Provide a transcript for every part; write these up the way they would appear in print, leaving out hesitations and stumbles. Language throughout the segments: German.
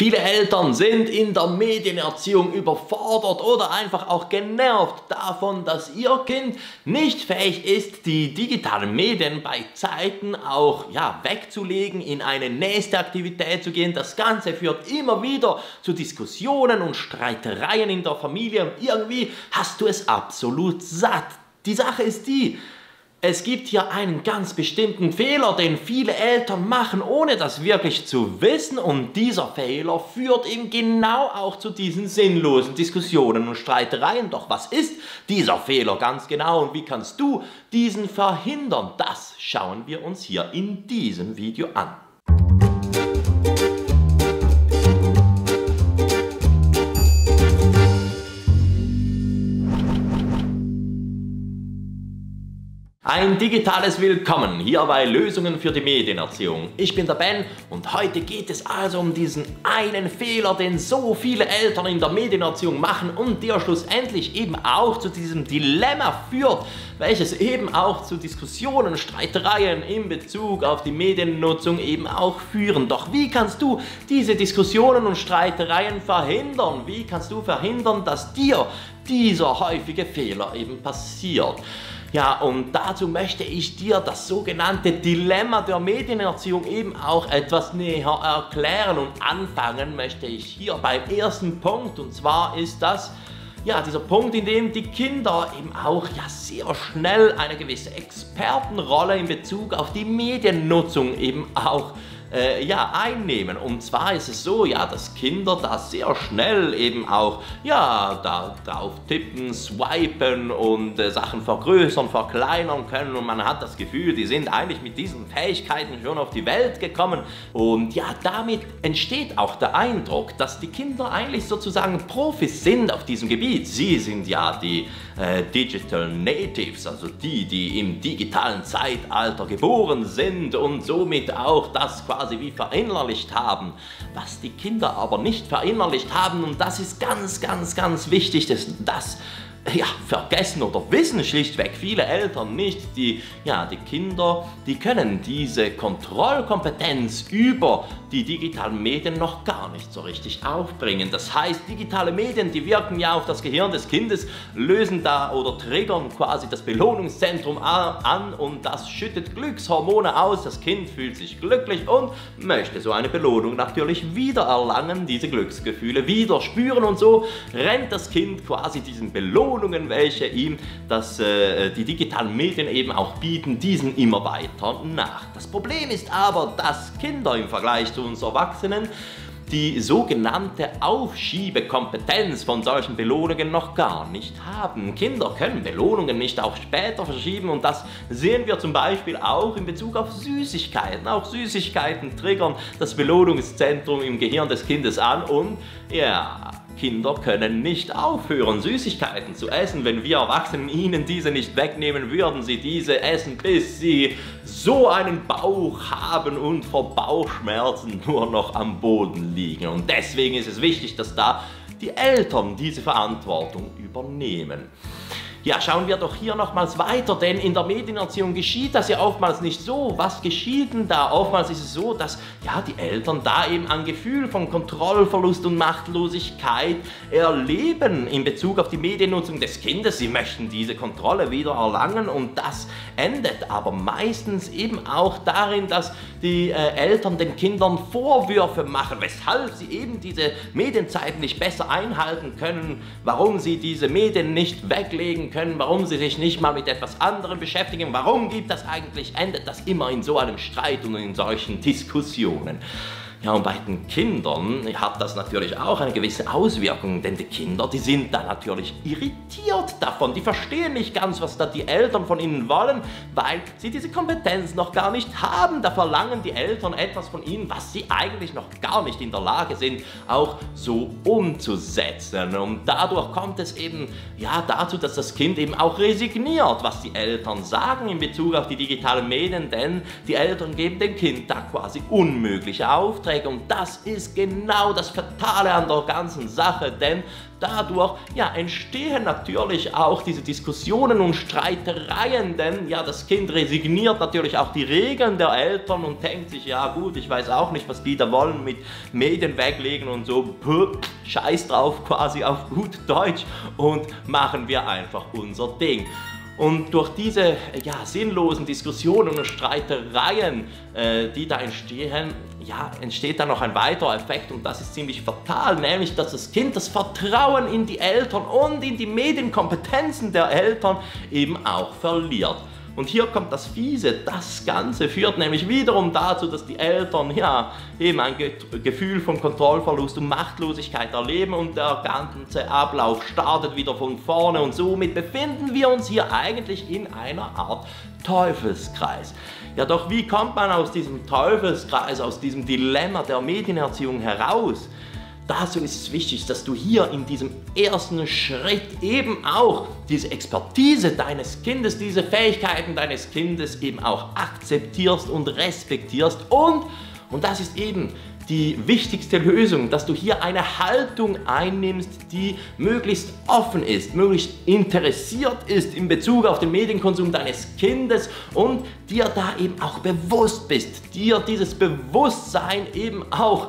Viele Eltern sind in der Medienerziehung überfordert oder einfach auch genervt davon, dass ihr Kind nicht fähig ist, die digitalen Medien bei Zeiten auch wegzulegen, in eine nächste Aktivität zu gehen. Das Ganze führt immer wieder zu Diskussionen und Streitereien in der Familie und irgendwie hast du es absolut satt. Die Sache ist die: Es gibt hier einen ganz bestimmten Fehler, den viele Eltern machen, ohne das wirklich zu wissen, und dieser Fehler führt eben genau auch zu diesen sinnlosen Diskussionen und Streitereien. Doch was ist dieser Fehler ganz genau und wie kannst du diesen verhindern? Das schauen wir uns hier in diesem Video an. Ein digitales Willkommen hier bei Lösungen für die Medienerziehung. Ich bin der Ben und heute geht es also um diesen einen Fehler, den so viele Eltern in der Medienerziehung machen und der schlussendlich eben auch zu diesem Dilemma führt, welches eben auch zu Diskussionen, Streitereien in Bezug auf die Mediennutzung eben auch führen. Doch wie kannst du diese Diskussionen und Streitereien verhindern? Wie kannst du verhindern, dass dir dieser häufige Fehler eben passiert? Ja, und dazu möchte ich dir das sogenannte Dilemma der Medienerziehung eben auch etwas näher erklären. Und anfangen möchte ich hier beim ersten Punkt, und zwar ist das dieser Punkt, in dem die Kinder eben auch sehr schnell eine gewisse Expertenrolle in Bezug auf die Mediennutzung eben auch einnehmen. Und zwar ist es so, dass Kinder da sehr schnell eben auch da drauf tippen, swipen und Sachen vergrößern, verkleinern können, und man hat das Gefühl, die sind eigentlich mit diesen Fähigkeiten schon auf die Welt gekommen. Und damit entsteht auch der Eindruck, dass die Kinder eigentlich sozusagen Profis sind auf diesem Gebiet. Sie sind ja die Digital Natives, also die im digitalen Zeitalter geboren sind und somit auch das quasi wie verinnerlicht haben. Was die Kinder aber nicht verinnerlicht haben, und das ist ganz wichtig, das vergessen oder wissen schlichtweg viele Eltern nicht. Die Kinder, die können diese Kontrollkompetenz über die digitalen Medien noch gar nicht so richtig aufbringen. Das heißt, digitale Medien, die wirken ja auf das Gehirn des Kindes, lösen da oder triggern quasi das Belohnungszentrum an und das schüttet Glückshormone aus. Das Kind fühlt sich glücklich und möchte so eine Belohnung natürlich wieder erlangen, diese Glücksgefühle wieder spüren, und so rennt das Kind quasi diesen Belohnungen, welche ihm die digitalen Medien eben auch bieten, diesen immer weiter nach. Das Problem ist aber, dass Kinder im Vergleich zu uns Erwachsenen die sogenannte Aufschiebekompetenz von solchen Belohnungen noch gar nicht haben. Kinder können Belohnungen nicht auf später verschieben, und das sehen wir zum Beispiel auch in Bezug auf Süßigkeiten. Auch Süßigkeiten triggern das Belohnungszentrum im Gehirn des Kindes an, und Kinder können nicht aufhören, Süßigkeiten zu essen. Wenn wir Erwachsenen ihnen diese nicht wegnehmen, würden sie diese essen, bis sie so einen Bauch haben und vor Bauchschmerzen nur noch am Boden liegen. Und deswegen ist es wichtig, dass da die Eltern diese Verantwortung übernehmen. Ja, schauen wir doch hier nochmals weiter, denn in der Medienerziehung geschieht das ja oftmals nicht so. Was geschieht denn da? Oftmals ist es so, dass die Eltern da eben ein Gefühl von Kontrollverlust und Machtlosigkeit erleben in Bezug auf die Mediennutzung des Kindes. Sie möchten diese Kontrolle wieder erlangen, und das endet aber meistens eben auch darin, dass die Eltern den Kindern Vorwürfe machen, weshalb sie eben diese Medienzeiten nicht besser einhalten können, warum sie diese Medien nicht weglegen können, warum sie sich nicht mal mit etwas anderem beschäftigen, warum endet das immer in so einem Streit und in solchen Diskussionen. Ja, und bei den Kindern hat das natürlich auch eine gewisse Auswirkung, denn die Kinder, die sind da natürlich irritiert davon. Die verstehen nicht ganz, was da die Eltern von ihnen wollen, weil sie diese Kompetenz noch gar nicht haben. Da verlangen die Eltern etwas von ihnen, was sie eigentlich noch gar nicht in der Lage sind, auch so umzusetzen. Und dadurch kommt es eben dazu, dass das Kind eben auch resigniert, was die Eltern sagen in Bezug auf die digitalen Medien, denn die Eltern geben dem Kind da quasi unmögliche Aufträge. Beiträge und das ist genau das Fatale an der ganzen Sache, denn dadurch entstehen natürlich auch diese Diskussionen und Streitereien, denn das Kind resigniert natürlich auch die Regeln der Eltern und denkt sich, ja gut, ich weiß auch nicht, was die da wollen mit Medien weglegen und so, scheiß drauf quasi auf gut Deutsch und machen wir einfach unser Ding. Und durch diese sinnlosen Diskussionen und Streitereien, die da entstehen, entsteht dann noch ein weiterer Effekt und das ist ziemlich fatal, nämlich dass das Kind das Vertrauen in die Eltern und in die Medienkompetenzen der Eltern eben auch verliert. Und hier kommt das Fiese, das Ganze führt nämlich wiederum dazu, dass die Eltern eben ein Gefühl von Kontrollverlust und Machtlosigkeit erleben und der ganze Ablauf startet wieder von vorne und somit befinden wir uns hier eigentlich in einer Art Teufelskreis. Ja, doch wie kommt man aus diesem Teufelskreis, aus diesem Dilemma der Medienerziehung heraus? Dazu ist es wichtig, dass du hier in diesem ersten Schritt eben auch diese Expertise deines Kindes, diese Fähigkeiten deines Kindes eben auch akzeptierst und respektierst und das ist eben die wichtigste Lösung, dass du hier eine Haltung einnimmst, die möglichst offen ist, möglichst interessiert ist in Bezug auf den Medienkonsum deines Kindes und dir da eben auch bewusst bist, dir dieses Bewusstsein eben auch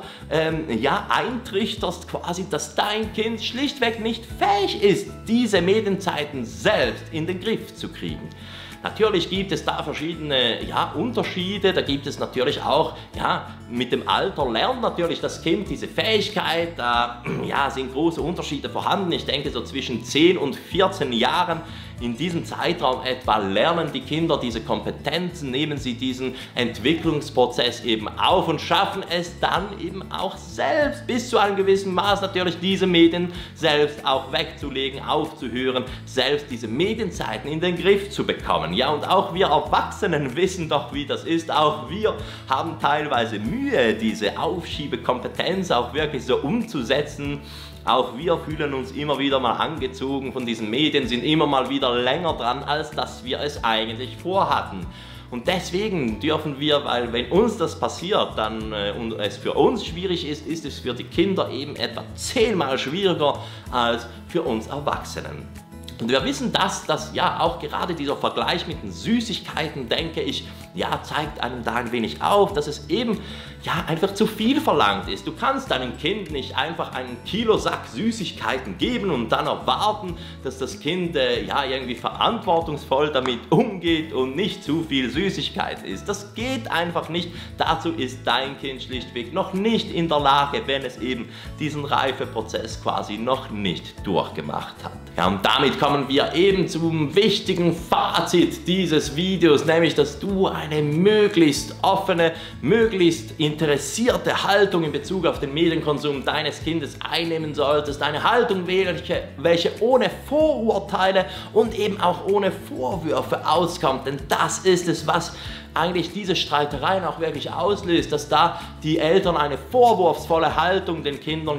eintrichterst quasi, dass dein Kind schlichtweg nicht fähig ist, diese Medienzeiten selbst in den Griff zu kriegen. Natürlich gibt es da verschiedene Unterschiede, da gibt es natürlich auch, mit dem Alter lernt natürlich das Kind diese Fähigkeit, da sind große Unterschiede vorhanden, ich denke so zwischen 10 und 14 Jahren. In diesem Zeitraum etwa lernen die Kinder diese Kompetenzen, nehmen sie diesen Entwicklungsprozess eben auf und schaffen es dann eben auch selbst bis zu einem gewissen Maß natürlich diese Medien selbst auch wegzulegen, aufzuhören, selbst diese Medienzeiten in den Griff zu bekommen. Ja, und auch wir Erwachsenen wissen doch, wie das ist. Auch wir haben teilweise Mühe, diese Aufschiebekompetenz auch wirklich so umzusetzen. Auch wir fühlen uns immer wieder mal angezogen von diesen Medien, sind immer mal wieder länger dran, als dass wir es eigentlich vorhatten. Und deswegen dürfen wir, weil wenn uns das passiert, dann und es für uns schwierig ist, ist es für die Kinder eben etwa 10-mal schwieriger als für uns Erwachsenen. Und wir wissen, dass auch gerade dieser Vergleich mit den Süßigkeiten, denke ich, zeigt einem da ein wenig auf, dass es eben einfach zu viel verlangt ist. Du kannst deinem Kind nicht einfach einen Kilosack Süßigkeiten geben und dann erwarten, dass das Kind irgendwie verantwortungsvoll damit umgeht und nicht zu viel Süßigkeit isst. Das geht einfach nicht. Dazu ist dein Kind schlichtweg noch nicht in der Lage, wenn es eben diesen Reifeprozess quasi noch nicht durchgemacht hat. Ja, und damit kommen wir eben zum wichtigen Fazit dieses Videos, nämlich, dass du eine möglichst offene, möglichst interessierte Haltung in Bezug auf den Medienkonsum deines Kindes einnehmen solltest. Eine Haltung, welche ohne Vorurteile und eben auch ohne Vorwürfe auskommt, denn das ist es, was eigentlich diese Streitereien auch wirklich auslöst, dass da die Eltern eine vorwurfsvolle Haltung den Kindern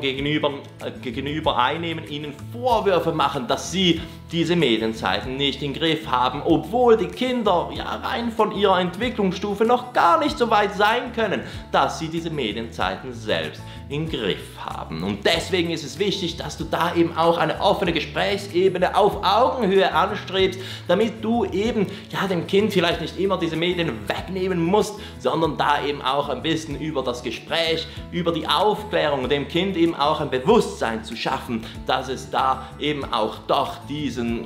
gegenüber einnehmen, ihnen Vorwürfe machen, dass sie diese Medienzeiten nicht im Griff haben, obwohl die Kinder rein von ihrer Entwicklungsstufe noch gar nicht so weit sein können, dass sie diese Medienzeiten selbst im Griff haben. Und deswegen ist es wichtig, dass du da eben auch eine offene Gesprächsebene auf Augenhöhe anstrebst, damit du eben dem Kind vielleicht nicht immer diese Medien wegnehmen musst, sondern da eben auch ein bisschen über das Gespräch, über die Aufklärung dem Kind eben auch ein Bewusstsein zu schaffen, dass es da eben auch doch diesen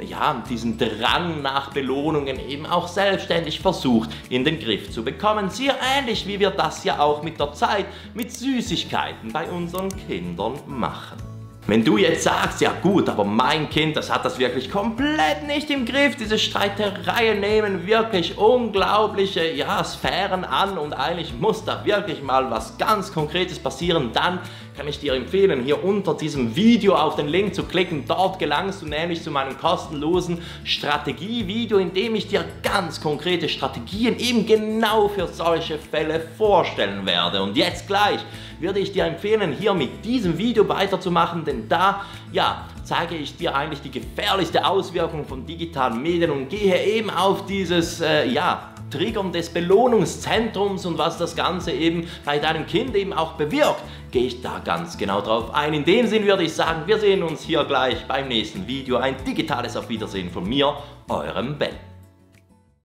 Drang nach Belohnungen eben auch selbstständig versucht in den Griff zu bekommen. Sehr ähnlich wie wir das ja auch mit der Zeit mit Süßigkeiten bei unseren Kindern machen. Wenn du jetzt sagst, ja gut, aber mein Kind, das hat das wirklich komplett nicht im Griff, diese Streitereien nehmen wirklich unglaubliche Sphären an und eigentlich muss da wirklich mal was ganz Konkretes passieren, dann kann ich dir empfehlen, hier unter diesem Video auf den Link zu klicken. Dort gelangst du nämlich zu meinem kostenlosen Strategievideo, in dem ich dir ganz konkrete Strategien eben genau für solche Fälle vorstellen werde. Und jetzt gleich würde ich dir empfehlen, hier mit diesem Video weiterzumachen, denn da zeige ich dir eigentlich die gefährlichste Auswirkung von digitalen Medien und gehe eben auf dieses Triggern des Belohnungszentrums und was das Ganze eben bei deinem Kind eben auch bewirkt, gehe ich da ganz genau drauf ein. In dem Sinn würde ich sagen, wir sehen uns hier gleich beim nächsten Video. Ein digitales Auf Wiedersehen von mir, eurem Ben.